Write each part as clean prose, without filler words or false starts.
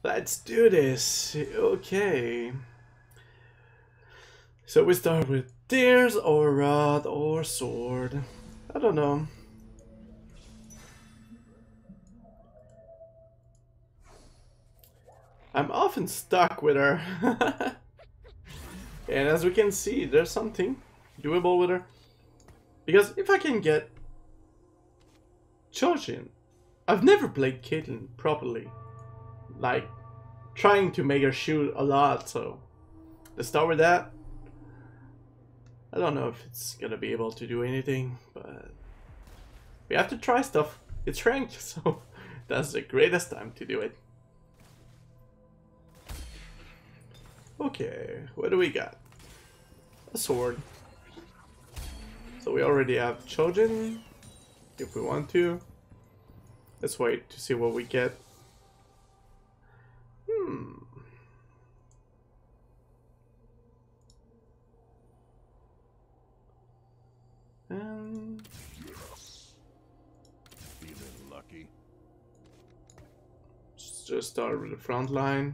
Let's do this. Okay. So we start with tears or rod or sword. I don't know. I'm often stuck with her. And as we can see, there's something doable with her. Because if I can get Chojin, I've never played Caitlyn properly. Like, trying to make her shoot a lot, so let's start with that. I don't know if it's gonna be able to do anything, but we have to try stuff. It's ranked, so that's the greatest time to do it. Okay, what do we got? A sword. So we already have Chojin, if we want to. Let's wait to see what we get. And Feeling lucky. just start with the front line.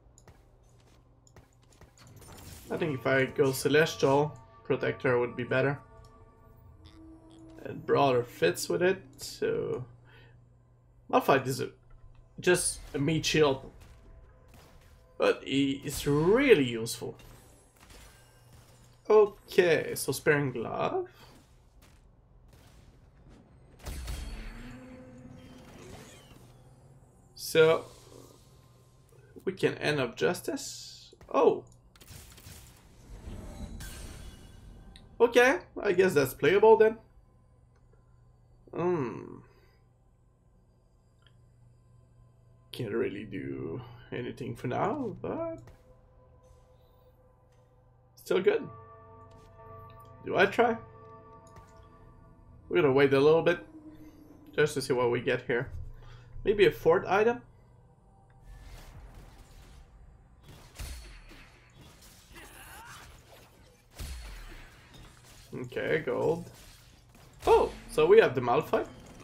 I think if I go Celestial, Protector would be better. And Brawler fits with it, so Malphite is just a meat shield. But he is really useful. Okay, so Sparing Glove. So we can end up Justice. Oh. Okay, I guess that's playable then. Can't really do anything for now, but still good. Do I try? We're gonna wait a little bit just to see what we get here. Maybe a fourth item? Okay, gold. Oh, so we have the Malphite.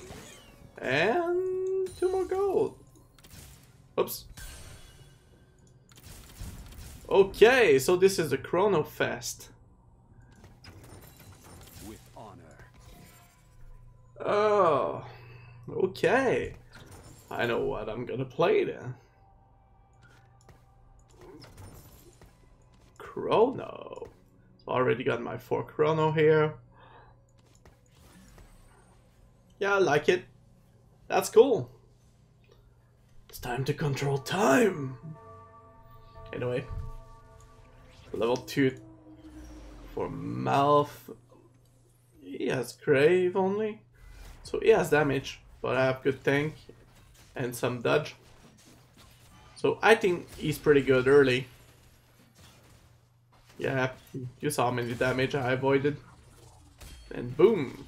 And 2 more gold. Oops. Okay, so this is the Chrono Fest. With honor. Oh, okay. I know what I'm gonna play then. Chrono. So I already got my 4 Chrono here. Yeah, I like it. That's cool. It's time to control time. Anyway, level 2 for Malf. He has Grave only, so he has damage, but I have good tank and some dodge. So I think he's pretty good early. Yeah, you saw how many damage I avoided. And boom.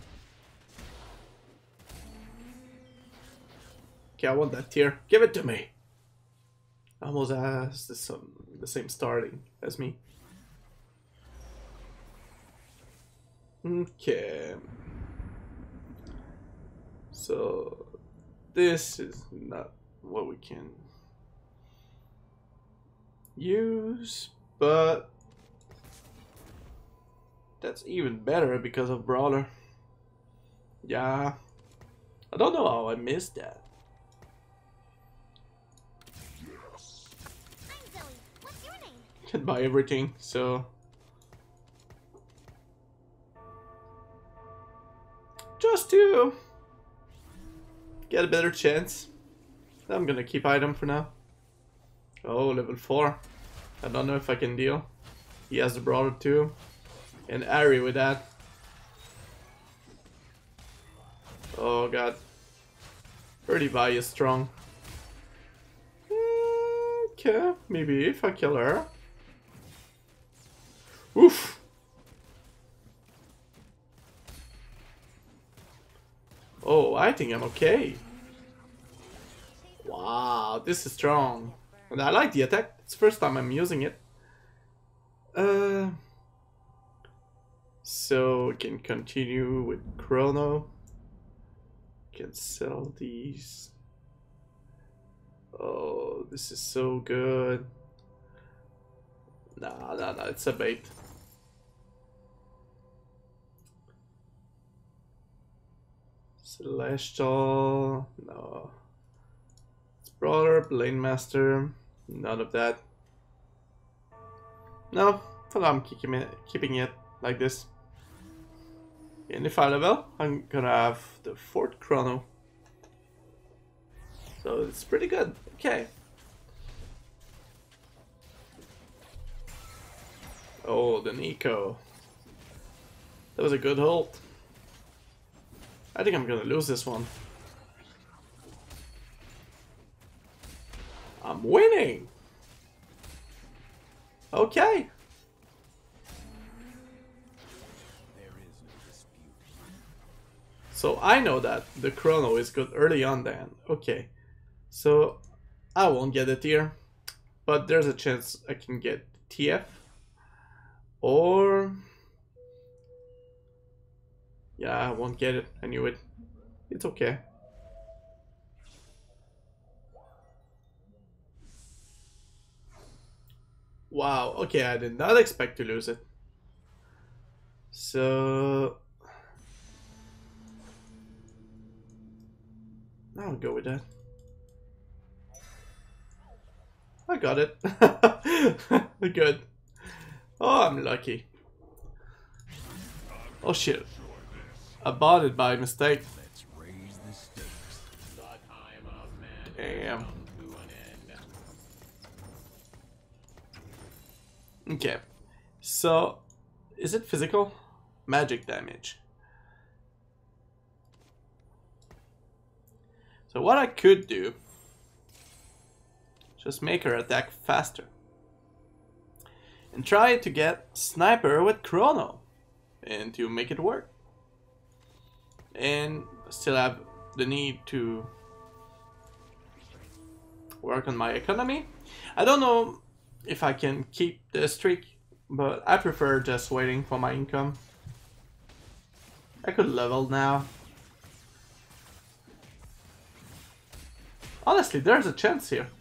Okay, I want that tier. Give it to me. Almost has the same starting as me. Okay. So this is not what we can use, but that's even better because of Brawler. Yeah. I don't know how I missed that. I'm Zoe. What's your name? Can buy everything, so just to get a better chance. I'm gonna keep item for now. Oh, level 4. I don't know if I can deal. He has the Brawler too. And Ari with that. Oh god. Pretty Vi is strong. Okay, maybe if I kill her. Oof! Oh, I think I'm okay. Wow, this is strong. And I like the attack. It's the first time I'm using it. So we can continue with Chrono. Can sell these. Oh, this is so good. Nah, nah, nah, it's a bait. Celestial, no. It's Brawler, Blade Master, none of that. No, for now I'm keeping it like this. In the 5 level, I'm gonna have the 4th Chrono. So it's pretty good. Okay. Oh, the Nico. That was a good ult. I think I'm gonna lose this one. I'm winning! Okay. So I know that the Chrono is good early on then. Okay. So I won't get it here. But there's a chance I can get TF. Or... yeah, I won't get it. I knew it. It's okay. Wow, okay, I did not expect to lose it. So... I'll go with that. I got it. Good. Oh, I'm lucky. Oh shit. I bought it by mistake. Damn. Okay. So, is it physical? Magic damage. So what I could do, just make her attack faster. And try to get Sniper with Chrono. And to make it work. And still have the need to work on my economy. I don't know if I can keep the streak, but I prefer just waiting for my income. I could level now. Honestly, there's a chance here.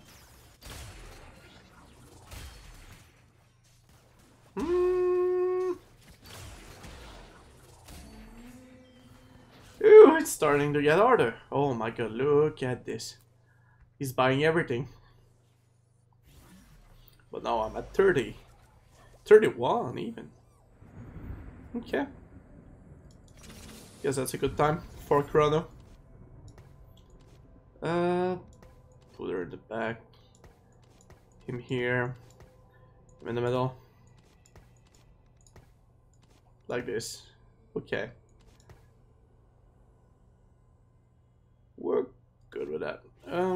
Ooh, it's starting to get harder. Oh my god, look at this. He's buying everything. But now I'm at 30. 31 even. Okay. Guess that's a good time for Chrono. Put her in the back. Him here. Him in the middle. Like this. Okay. We're good with that.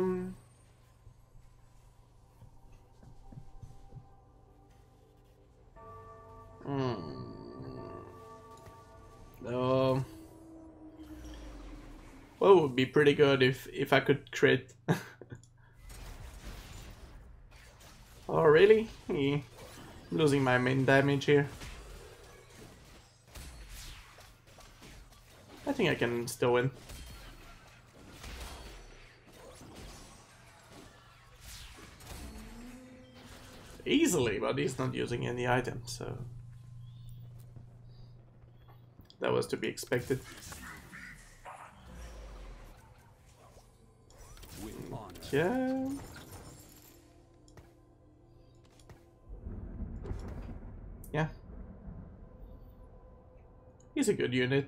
No. Well, it would be pretty good if I could crit. Oh really? I'm losing my main damage here. I think I can still win. Easily, but he's not using any items, so that was to be expected. Yeah. Yeah. He's a good unit.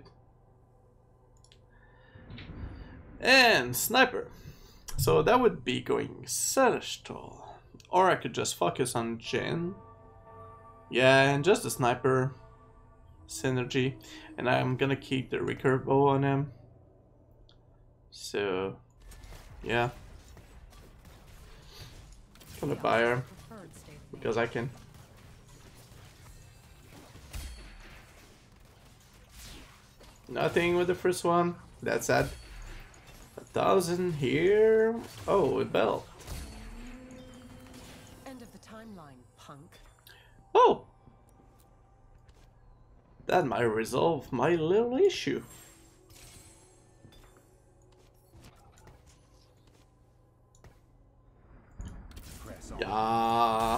And Sniper. So that would be going Celestial. Or I could just focus on Jhin. Yeah, and just the Sniper synergy. And I'm gonna keep the recurve bow on him. So, yeah. Gonna buy her. Because I can. Nothing with the first one. That's sad. 1,000 here. Oh, a belt. End of the timeline, punk. Oh! That might resolve my little issue. Yeah.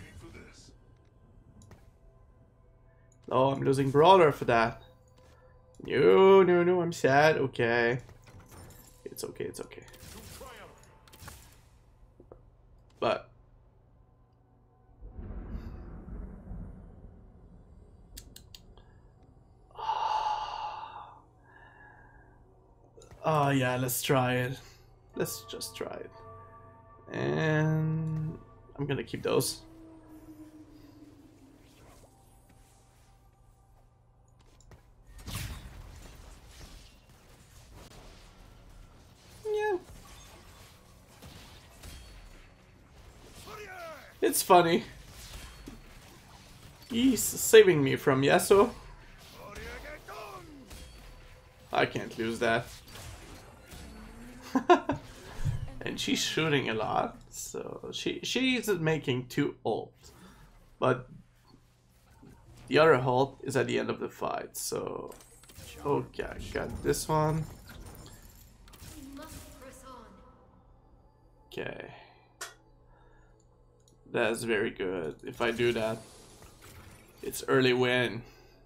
Oh, I'm losing Brawler for that. No, no, no, I'm sad. Okay. It's okay, it's okay. But... oh yeah, let's try it. Let's just try it. And... I'm gonna keep those. Yeah. It's funny. He's saving me from Yasuo. I can't lose that. And she's shooting a lot, so she's making 2 ult. But the other ult is at the end of the fight, so... okay, I got this one. Okay. That's very good. If I do that, it's early win.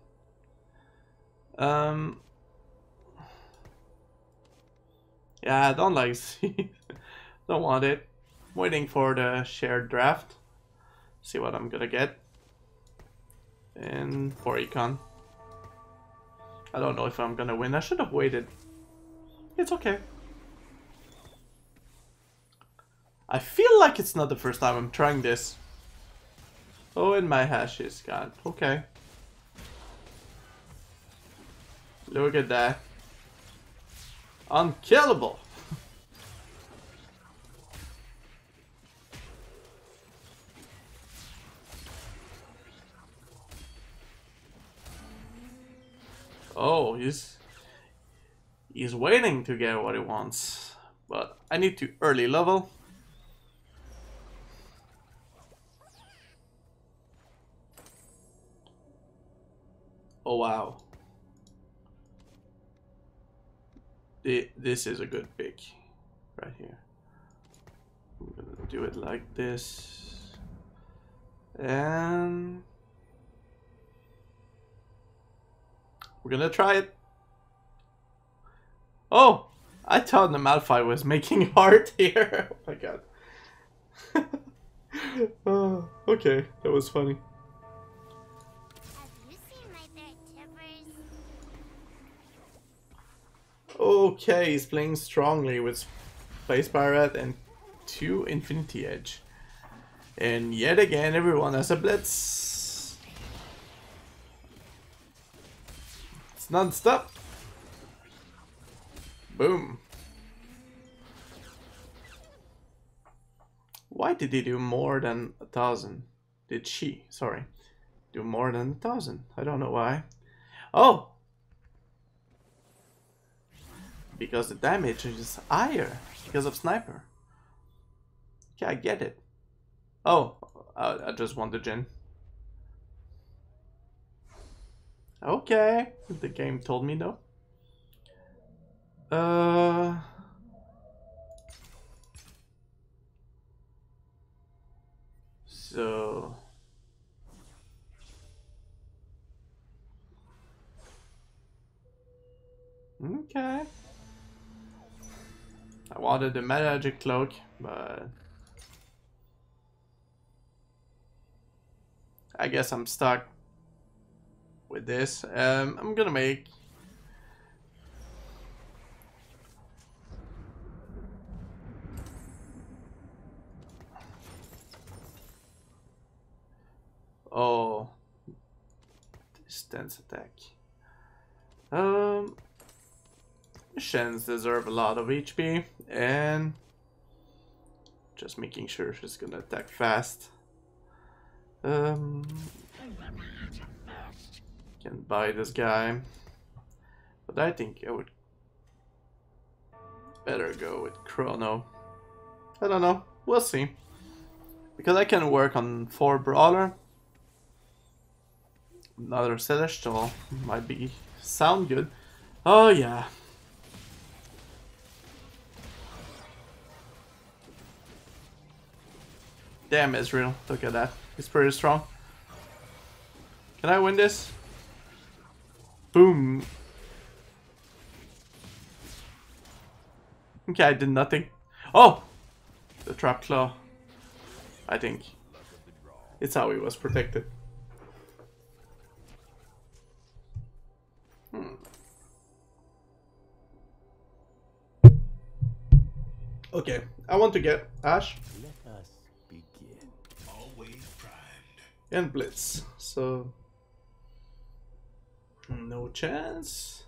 Yeah, I don't like C. Don't want it. Waiting for the shared draft. See what I'm gonna get. And for econ. I don't know if I'm gonna win. I should have waited. It's okay. I feel like it's not the first time I'm trying this. Oh, and my hash is gone. Okay. Look at that. Unkillable. Oh, he's waiting to get what he wants. But I need to early level. Oh wow. This is a good pick right here. I'm gonna do it like this. And we're gonna try it. Oh! I thought the Malphite was making heart here. Oh my god. Oh, okay, that was funny. Okay, he's playing strongly with Space Pirate and 2 Infinity Edge. And yet again, everyone has a Blitz. It's non-stop. Boom. Why did he do more than 1,000? Did she, sorry, do more than 1,000? I don't know why. Oh! Because the damage is higher because of sniper. Yeah, I get it. Oh, I just want the gen. Okay, the game told me no. So okay. I wanted the magic cloak, but I guess I'm stuck with this. I'm gonna make distance attack. Shen's deserve a lot of HP, and just making sure she's gonna attack fast. Can buy this guy, but I think I would better go with Chrono. I don't know, we'll see, because I can work on 4 Brawler. Another Celestial might be sound good. Oh yeah. Damn, Ezreal. Look at that. He's pretty strong. Can I win this? Boom. Okay, I did nothing. Oh! The trap claw. I think. It's how he was protected. Okay, I want to get Ashe. Let us begin. Always primed. And Blitz. So no chance.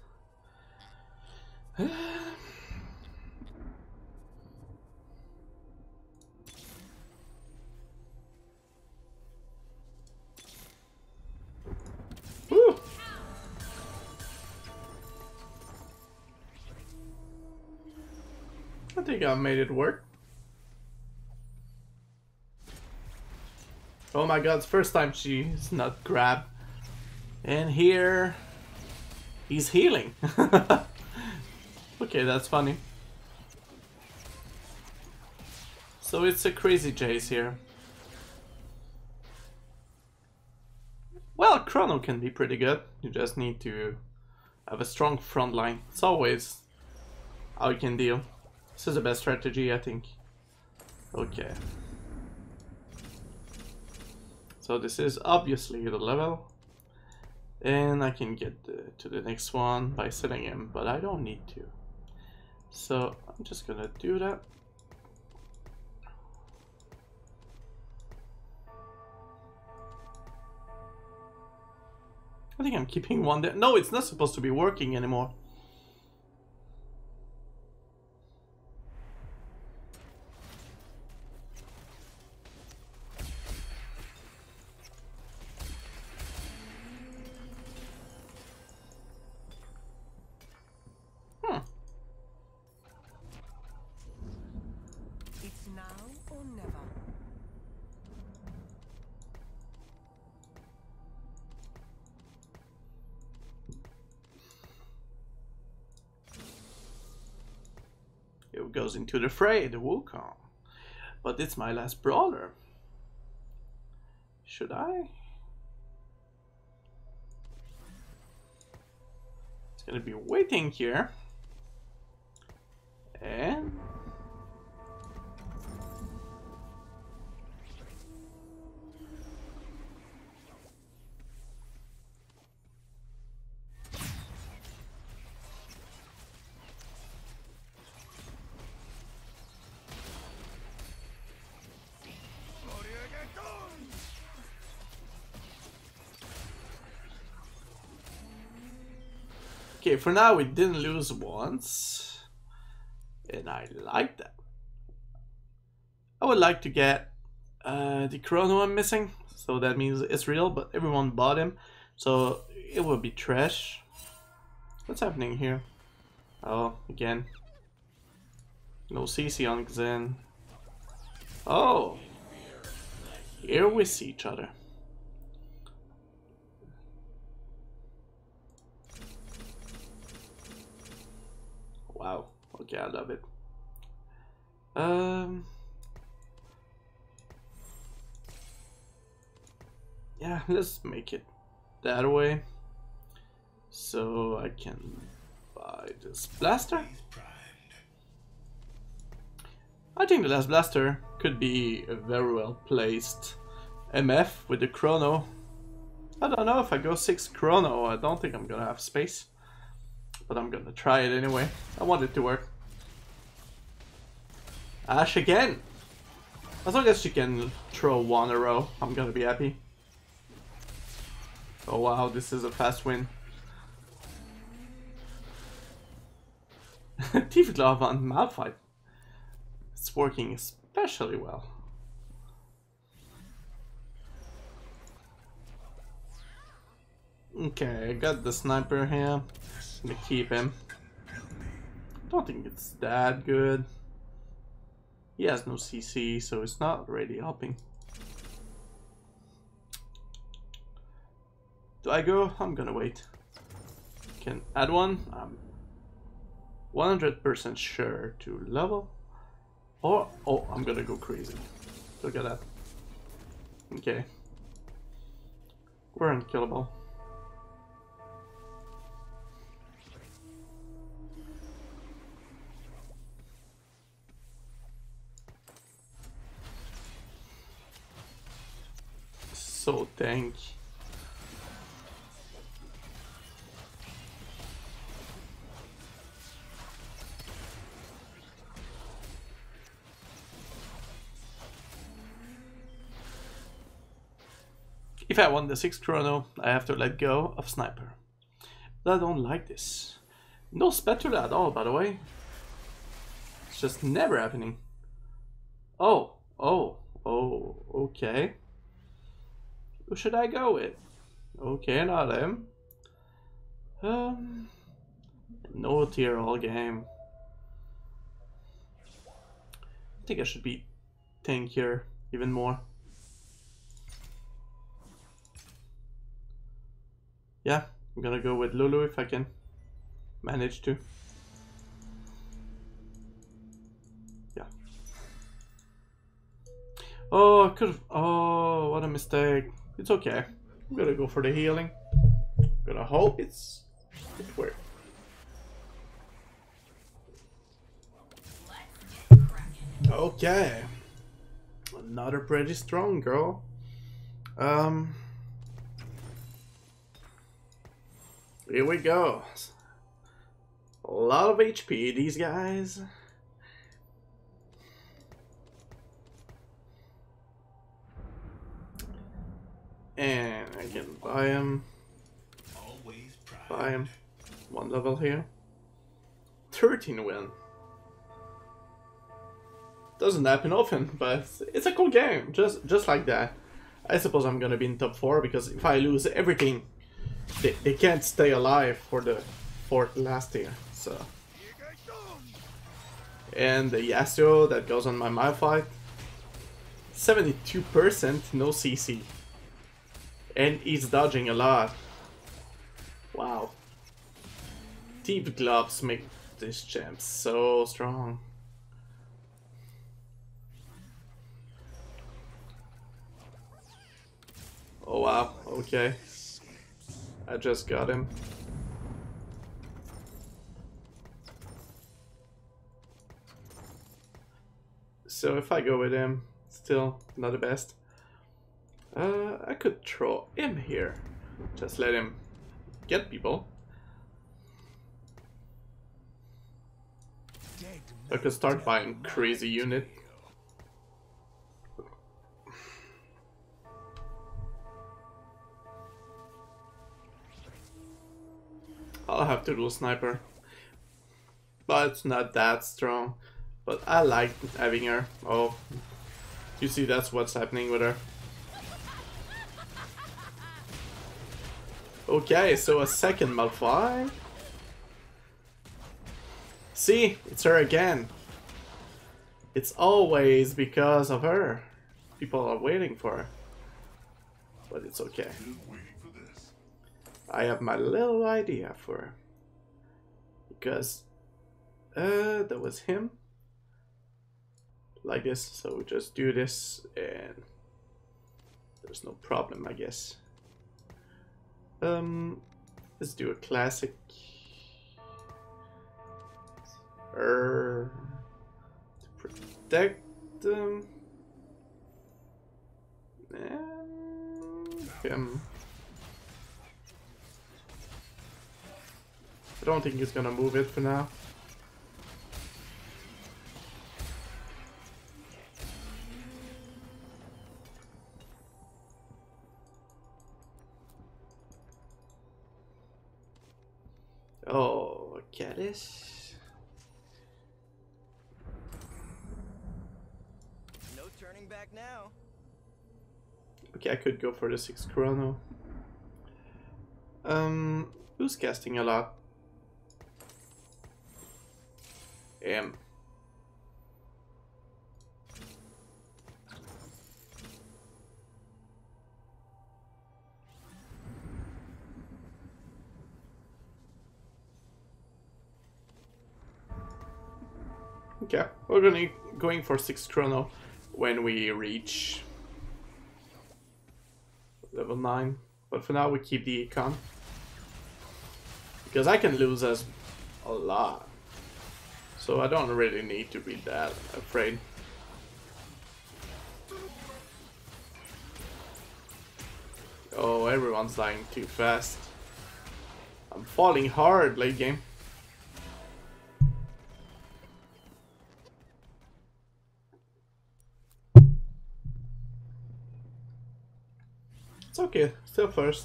Woo. I think I made it work. Oh my god, it's first time she's not grabbed. And here he's healing. Okay, that's funny. So it's a crazy chase here. Well, Chrono can be pretty good. You just need to have a strong front line. It's always how you can deal. This is the best strategy, I think. Okay. So this is obviously the level. And I can get to the next one by setting him, but I don't need to. So I'm just gonna do that. I think I'm keeping one there. No, it's not supposed to be working anymore. It's now or never. Here goes into the fray, the Wukong. But it's my last brawler. Should I? It's gonna be waiting here. And okay, for now we didn't lose once, and I like that. I would like to get the Chrono I'm missing, so that means it's real, but everyone bought him, so it will be trash. What's happening here? Oh, again. No CC on Xen. Oh! Here we see each other. Wow. Okay, I love it. Yeah, let's make it that way. So I can buy this blaster. I think the last blaster could be a very well placed MF with the Chrono. I don't know if I go 6 Chrono, I don't think I'm gonna have space. But I'm gonna try it anyway. I want it to work. Ashe again! As long as she can throw one in a row, I'm gonna be happy. Oh wow, this is a fast win. Thief Glove on Malphite. It's working especially well. Okay, I got the sniper here. I'm gonna keep him. Don't think it's that good. He has no CC, so it's not really helping. Do I go? I'm gonna wait. Can add one. I'm 100% sure to level. Or, oh, I'm gonna go crazy. Look at that. Okay. We're unkillable. So tank. If I want the 6th chrono, I have to let go of Sniper. But I don't like this. No spatula at all, by the way. It's just never happening. Oh, okay. Who should I go with? Okay, not him. No tier all game. I think I should be tankier even more. Yeah, I'm gonna go with Lulu if I can manage to. Yeah. Oh, I could've. Oh, what a mistake. It's okay. I'm gonna go for the healing. I'm gonna hope it works. Okay. Another pretty strong girl. Here we go. A lot of HP, these guys. And I can buy him. Buy him. 1 level here. 13 win. Doesn't happen often, but it's a cool game. Just like that. I suppose I'm gonna be in top 4 because if I lose everything, they can't stay alive for the 4th last year. So. And the Yasuo that goes on my Malphite. 72% no CC. And he's dodging a lot. Wow. Deep gloves make this champ so strong. Oh wow, okay. I just got him. So if I go with him, still not the best. I could throw him here. Just let him get people. I could start buying crazy unit. I'll have to do a Sniper. But it's not that strong. But I like having her. Oh, you see that's what's happening with her. Okay, so a second Malphite. See, it's her again. It's always because of her. People are waiting for her. But it's okay. I have my little idea for her. Because that was him. Like this, so we just do this and there's no problem, I guess. Let's do a classic. To protect them. And him. I don't think he's gonna move it for now. Oh, Caddis. No turning back now. Okay, I could go for the 6th chrono. Who's casting a lot? Him. Okay, we're going for 6th chrono when we reach level 9. But for now we keep the econ. Because I can lose as a lot. So I don't really need to be that afraid. Oh, everyone's dying too fast. I'm falling hard late game. It's okay, still first.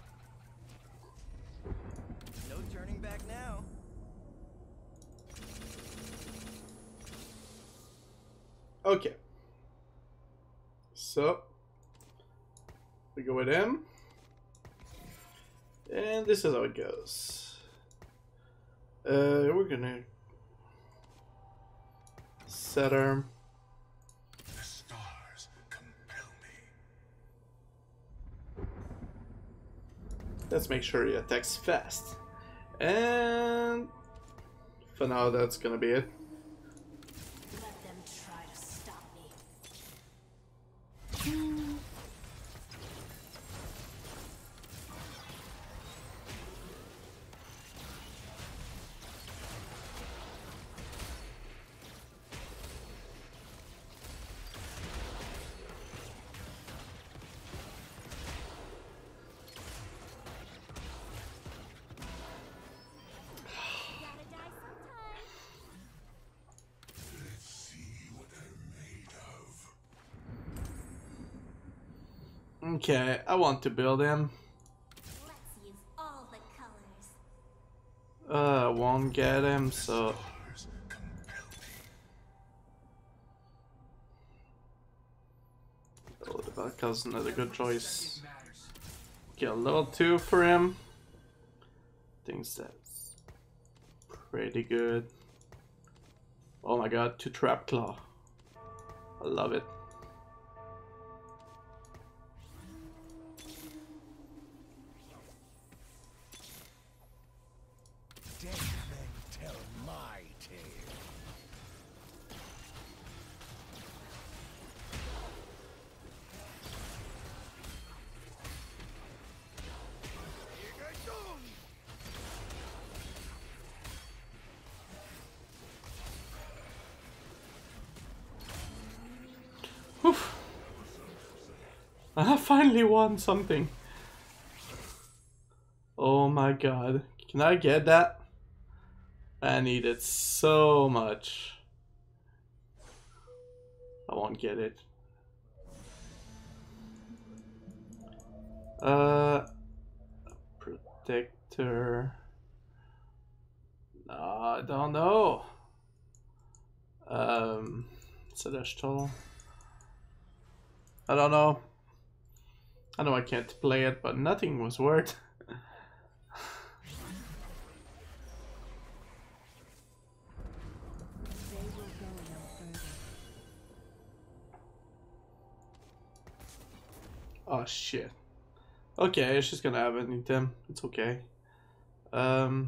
No turning back now. Okay. So we go with him. And this is how it goes. We're gonna set arm. The stars compel me. Let's make sure he attacks fast. And for now that's gonna be it. Let them try to stop me. Let's see what I'm made of. Okay, I want to build him. Let's use all the colors. I won't get him, so Stars compel me. oh, the Valkyrie's another good choice. Get a level 2 for him. Thinks that's pretty good. Oh my god, 2 Trap Claw. I love it. Dead men tell my tale. Oof. I finally won something. Oh my god. Can I get that? I need it so much. I won't get it. Protector. No, I don't know. Celestial. I don't know. I know I can't play it, but nothing was worth. They will go no further. Oh shit. Okay, it's just gonna have an item. It's okay. Nobody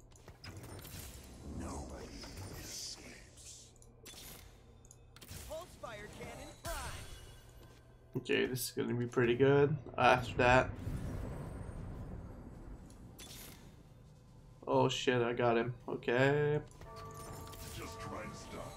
escapes. Pulse fire cannon prime. Okay, this is gonna be pretty good. After that. Oh shit, I got him. Okay. Just try and stop.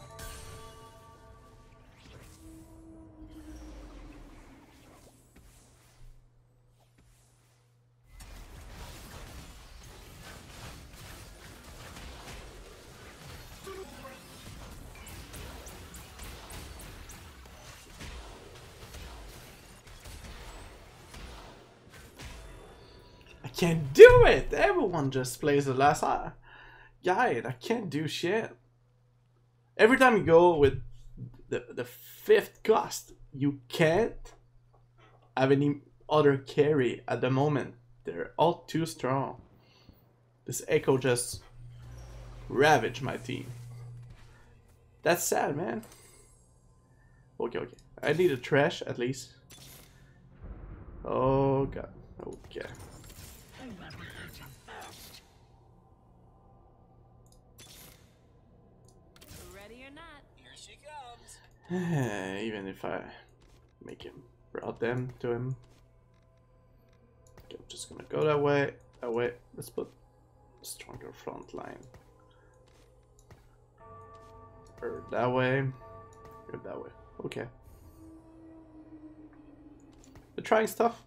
I can't do it! Everyone just plays the last guide. I can't do shit. Every time you go with the 5th cost, you can't have any other carry at the moment. They're all too strong. This Echo just ravaged my team. That's sad, man. Okay, okay. I need a trash at least. Oh god. Okay. Ready or not. Here she comes. Even if I make him brought them to him. Okay, I'm just gonna go that way. That way. Let's put stronger front line. Or that way. Or that way. Okay. They're trying stuff.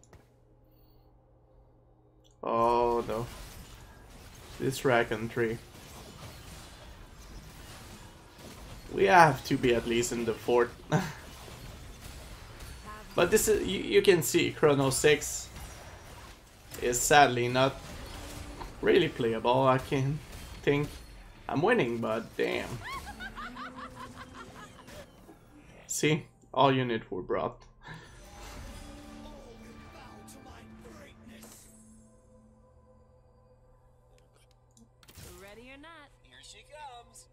Oh no. This Dragon tree. We have to be at least in the fort. But this is, you can see Chrono 6 is sadly not really playable. I can think I'm winning, but damn. See, all units were brought. Ready or not? Here she comes.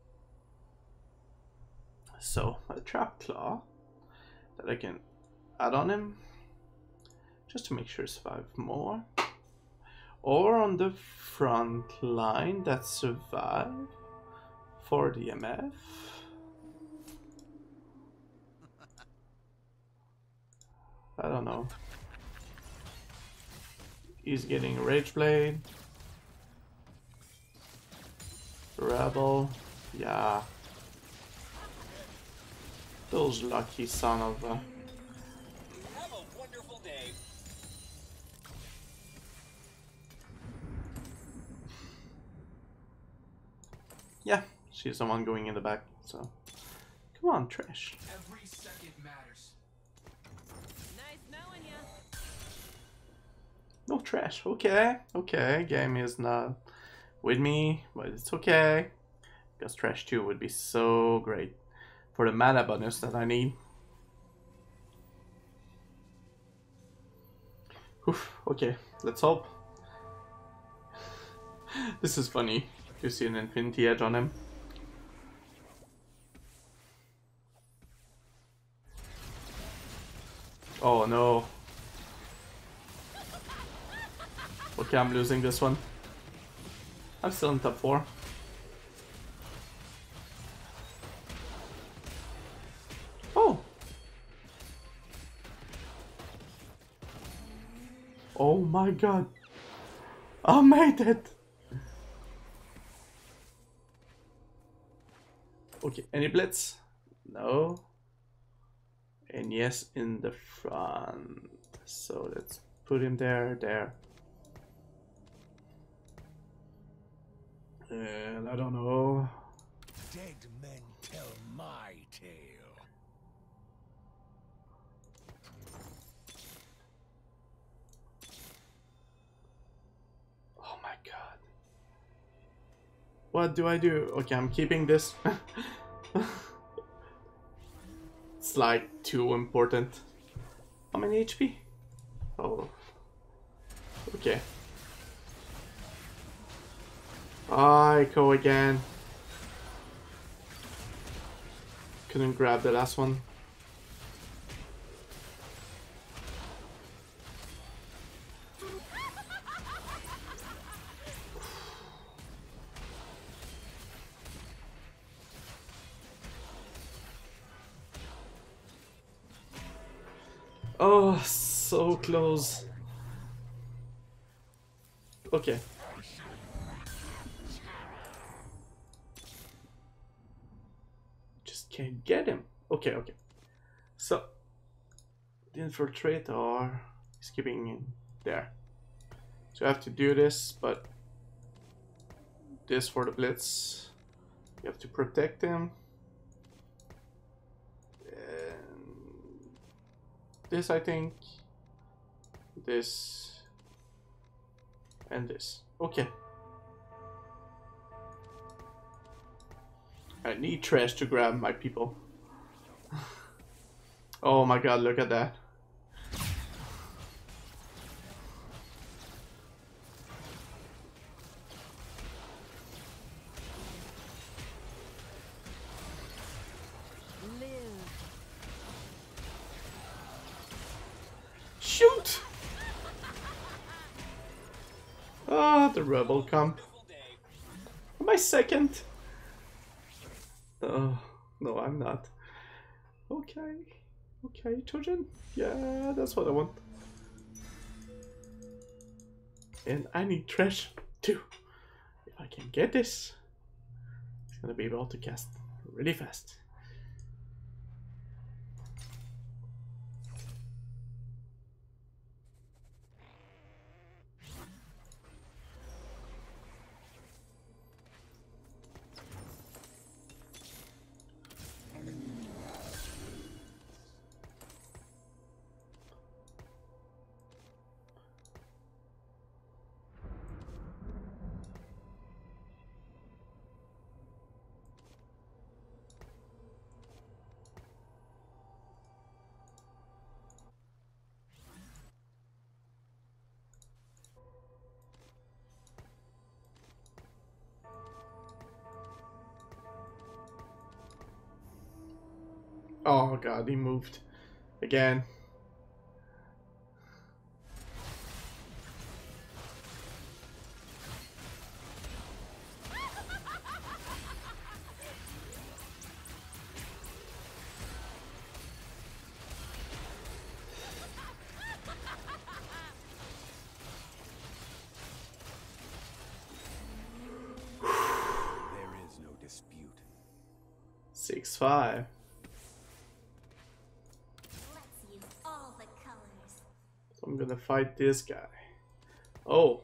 So a trap claw that I can add on him just to make sure survive more. Or on the front line that survive for the MF. I don't know. He's getting Rage Blade. Rebel. Yeah. Those lucky son of a... Have a wonderful day. Yeah, she's the one going in the back, so... Come on, Trash. Every second matters. Nice knowing ya. No Trash, okay, okay. Game is not with me, but it's okay. Because Trash 2 would be so great for the mana bonus that I need. Oof, okay, let's hope. This is funny. You see an Infinity Edge on him. Oh no. Okay, I'm losing this one. I'm still in top 4. Oh! Oh my god! I made it! Okay, any blitz? No. And yes, in the front. So let's put him there, there. And I don't know. Dead men tell my tale. Oh my god. What do I do? Okay, I'm keeping this. It's like too important. How many HP? Oh. Okay. I go again. Couldn't grab the last one. Oh, so close. Okay. Just can't get him. Okay, okay. So, the infiltrator is keeping in there. So I have to do this, but this for the blitz. You have to protect him. This, I think, this, and this. Okay. I need Trash to grab my people. Oh my god, look at that. Shoot! Ah, the rebel camp. Am I second? Oh, no, I'm not. Okay. Okay, Trojan. Yeah, that's what I want. And I need trash too. If I can get this, it's gonna be able to cast really fast. Oh god, he moved again. There is no dispute. 6-5. Let's use all the colors. So I'm gonna fight this guy. Oh.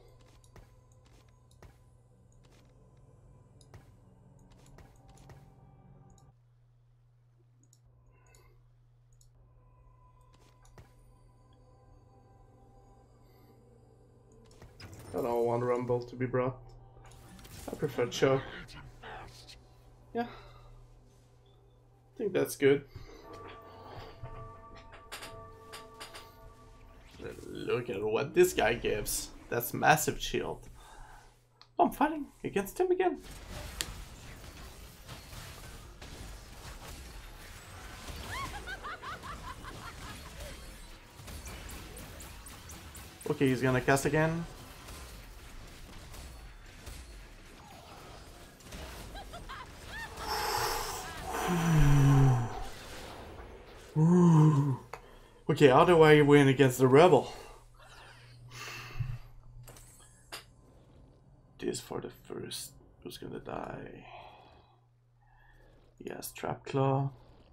I don't want Rumble to be brought. I prefer Choke. Yeah. I think that's good. Look at what this guy gives. That's massive shield. Oh, I'm fighting against him again. Okay, he's gonna cast again. Okay, how do I win against the Rebel? This for the first. Who's gonna die? Yes, Trap Claw.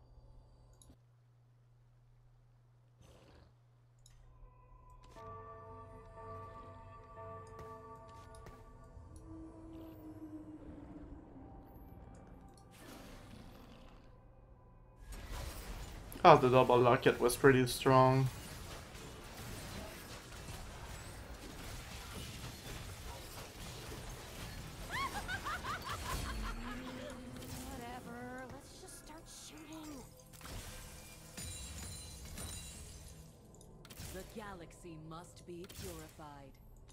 Oh, the double locket was pretty strong. Whatever, let's just start shooting. The galaxy must be purified.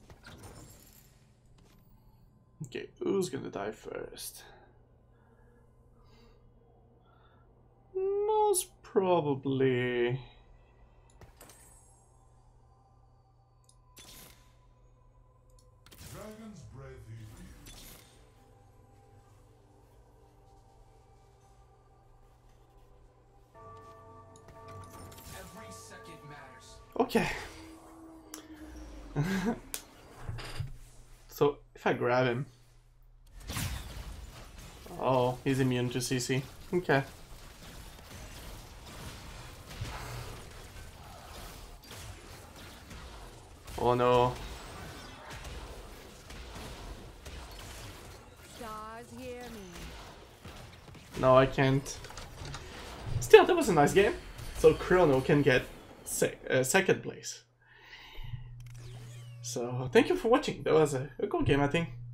Okay, who's gonna die first? Most probably. Dragon's breath is Every second matters. Okay. So if I grab him. Oh, he's immune to CC. Okay. Oh no. Stars hear me. No, I can't. Still, that was a nice game. So Chrono can get second place. So thank you for watching. That was a cool game, I think.